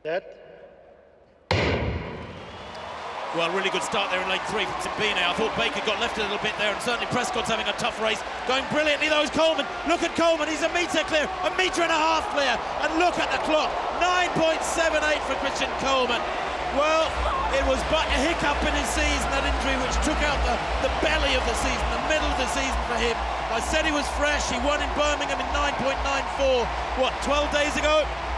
Set. Well, really good start there in lane 3 from Timpine. I thought Baker got left a little bit there, and certainly Prescott's having a tough race. Going brilliantly, though, is Coleman. Look at Coleman, he's a metre clear, a metre and a half clear. And look at the clock, 9.78 for Christian Coleman. Well, it was but a hiccup in his season, that injury, which took out the belly of the season, the middle of the season for him. I said he was fresh, he won in Birmingham in 9.94, what, 12 days ago?